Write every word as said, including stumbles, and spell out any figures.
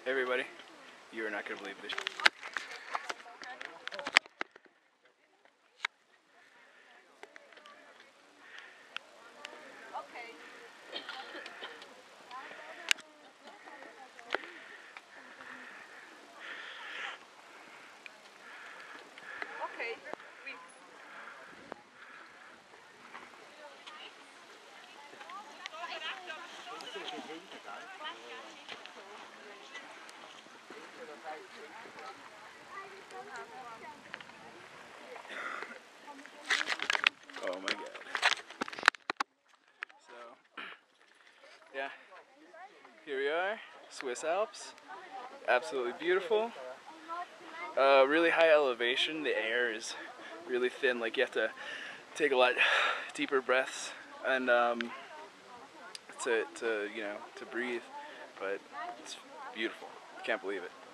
Hey everybody, you are not going to believe this. Okay. Oh my god. So, yeah, here we are, Swiss Alps. Absolutely beautiful. Uh, really high elevation. The air is really thin, like you have to take a lot deeper breaths and um, to, to, you know, to breathe, but it's beautiful. Can't believe it.